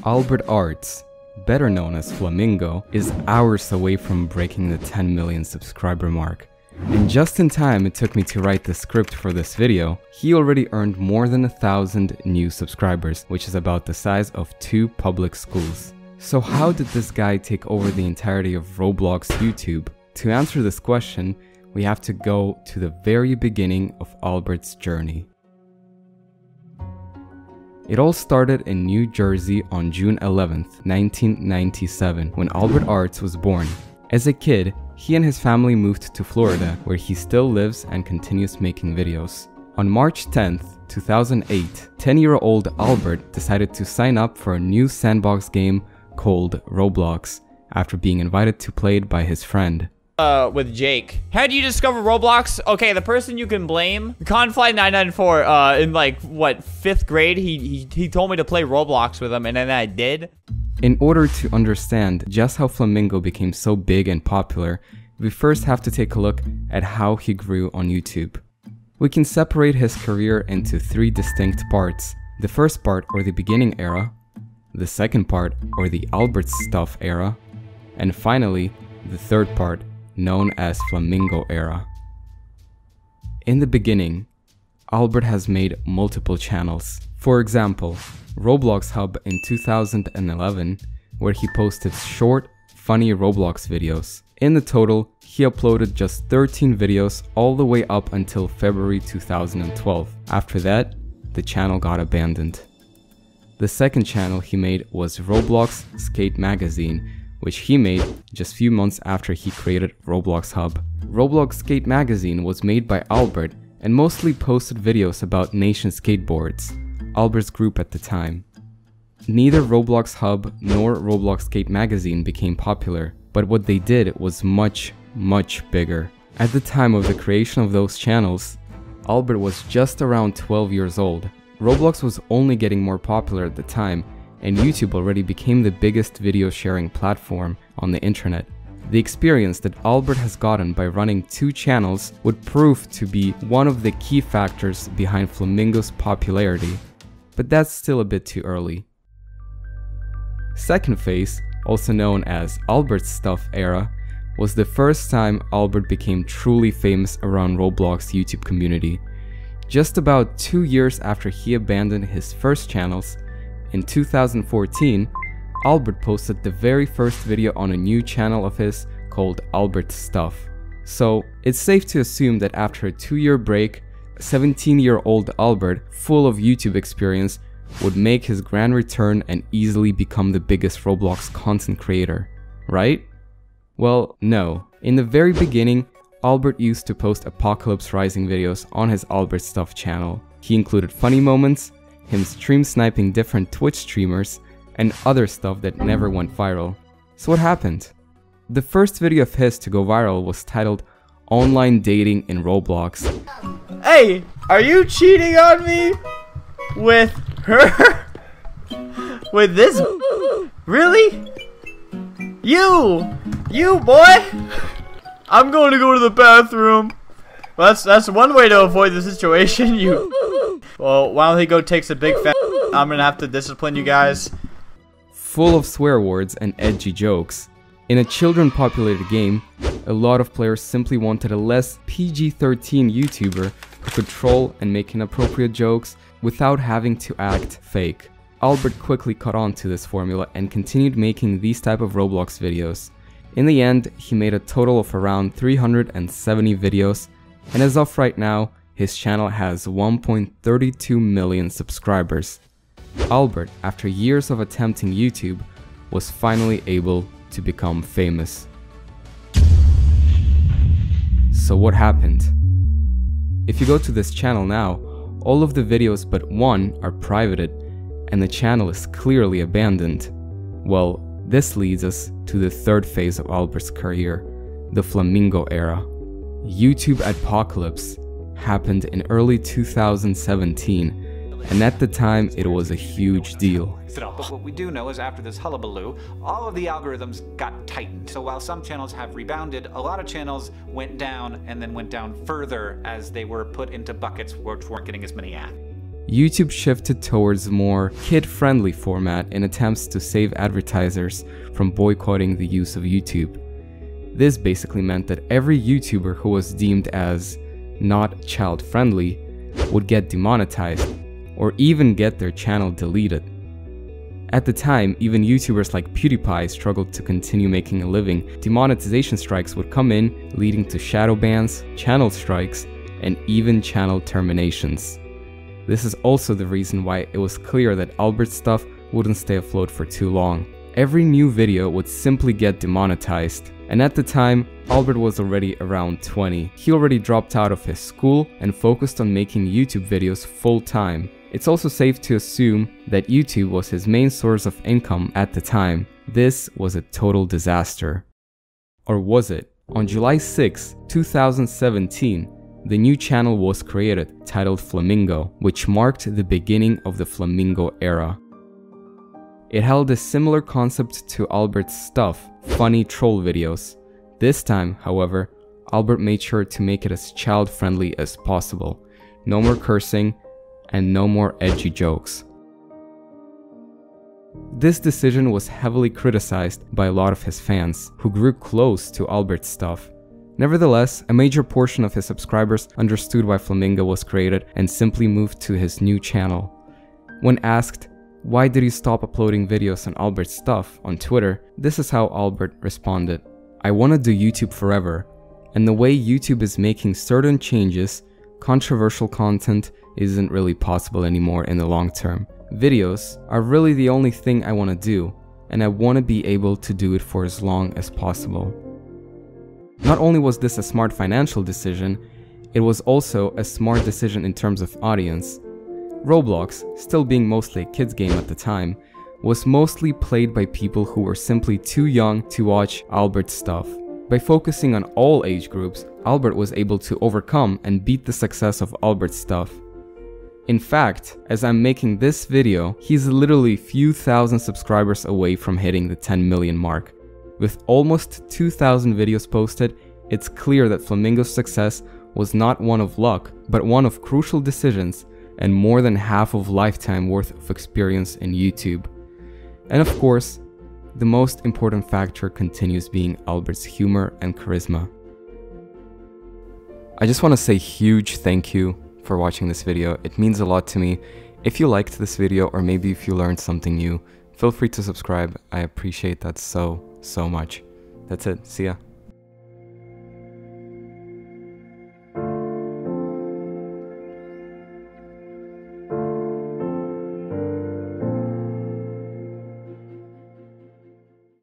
Albert Arts, better known as Flamingo, is hours away from breaking the 10 million subscriber mark. And just in time it took me to write the script for this video, he already earned more than 1,000 new subscribers, which is about the size of 2 public schools. So how did this guy take over the entirety of Roblox YouTube? To answer this question, we have to go to the very beginning of Albert's journey. It all started in New Jersey on June 11th, 1997, when Albert Arts was born. As a kid, he and his family moved to Florida, where he still lives and continues making videos. On March 10th, 2008, 10-year-old Albert decided to sign up for a new sandbox game called Roblox, after being invited to play it by his friend. With Jake. How do you discover Roblox? Okay, the person you can blame, Confly994, in like, what, 5th grade, he told me to play Roblox with him, and then I did. In order to understand just how Flamingo became so big and popular, we first have to take a look at how he grew on YouTube. We can separate his career into 3 distinct parts. The first part, or the beginning era, the second part, or the Albert Stuff era, and finally, the third part, known as Flamingo era. In the beginning, Albert has made multiple channels. For example, Roblox Hub in 2011, where he posted short, funny Roblox videos. In the total, he uploaded just 13 videos all the way up until February 2012. After that, the channel got abandoned. The second channel he made was Roblox Skate Magazine, which he made just few months after he created Roblox Hub. Roblox Skate Magazine was made by Albert and mostly posted videos about Nation Skateboards, Albert's group at the time. Neither Roblox Hub nor Roblox Skate Magazine became popular, but what they did was much, much bigger. At the time of the creation of those channels, Albert was just around 12 years old. Roblox was only getting more popular at the time, and YouTube already became the biggest video sharing platform on the internet. The experience that Albert has gotten by running 2 channels would prove to be one of the key factors behind Flamingo's popularity, but that's still a bit too early. Second phase, also known as Albert's Stuff era, was the first time Albert became truly famous around Roblox YouTube community. Just about 2 years after he abandoned his first channels, in 2014, Albert posted the very first video on a new channel of his called Albert's Stuff. So it's safe to assume that after a 2-year break, 17-year-old Albert, full of YouTube experience, would make his grand return and easily become the biggest Roblox content creator, right? Well, no. In the very beginning, Albert used to post Apocalypse Rising videos on his Albert Stuff channel. He included funny moments, him stream sniping different Twitch streamers, and other stuff that never went viral. So what happened? The first video of his to go viral was titled Online Dating in Roblox. Hey, are you cheating on me? With her? With this? Really? You boy? I'm going to go to the bathroom. Well, that's one way to avoid the situation. Well, why don't he go takes a big fat? I'm gonna have to discipline you guys. Full of swear words and edgy jokes. In a children-populated game, a lot of players simply wanted a less PG-13 YouTuber who could troll and make inappropriate jokes without having to act fake. Albert quickly caught on to this formula and continued making these type of Roblox videos. In the end, he made a total of around 370 videos, and as of right now, his channel has 1.32 million subscribers. Albert, after years of attempting YouTube, was finally able to become famous. So what happened? If you go to this channel now, all of the videos but one are privated, and the channel is clearly abandoned. Well, this leads us to the third phase of Albert's career, the Flamingo era. YouTube Apocalypse happened in early 2017, and at the time it was a huge deal. But what we do know is after this hullabaloo, all of the algorithms got tightened. So while some channels have rebounded, a lot of channels went down and then went down further as they were put into buckets which weren't getting as many ads. YouTube shifted towards more kid-friendly format in attempts to save advertisers from boycotting the use of YouTube. This basically meant that every YouTuber who was deemed as not child-friendly would get demonetized, or even get their channel deleted. At the time, even YouTubers like PewDiePie struggled to continue making a living. Demonetization strikes would come in, leading to shadow bans, channel strikes, and even channel terminations. This is also the reason why it was clear that Albert's stuff wouldn't stay afloat for too long. Every new video would simply get demonetized. And at the time, Albert was already around 20. He already dropped out of his school and focused on making YouTube videos full-time. It's also safe to assume that YouTube was his main source of income at the time. This was a total disaster. Or was it? On July 6, 2017, the new channel was created, titled Flamingo, which marked the beginning of the Flamingo era. It held a similar concept to Albert's stuff, funny troll videos. This time, however, Albert made sure to make it as child-friendly as possible. No more cursing, and no more edgy jokes. This decision was heavily criticized by a lot of his fans, who grew close to Albert's stuff. Nevertheless, a major portion of his subscribers understood why Flamingo was created and simply moved to his new channel. When asked, why did you stop uploading videos on Albert's stuff on Twitter, this is how Albert responded. I want to do YouTube forever, and the way YouTube is making certain changes, controversial content isn't really possible anymore in the long term. Videos are really the only thing I want to do, and I want to be able to do it for as long as possible. Not only was this a smart financial decision, it was also a smart decision in terms of audience. Roblox, still being mostly a kids game at the time, was mostly played by people who were simply too young to watch Albert's stuff. By focusing on all age groups, Albert was able to overcome and beat the success of Albert's stuff. In fact, as I'm making this video, he's literally few thousand subscribers away from hitting the 10 million mark. With almost 2,000 videos posted, it's clear that Flamingo's success was not one of luck, but one of crucial decisions and more than half of lifetime worth of experience in YouTube. And of course, the most important factor continues being Albert's humor and charisma. I just want to say huge thank you for watching this video. It means a lot to me. If you liked this video, or maybe if you learned something new, feel free to subscribe. I appreciate that so much. That's it. See ya.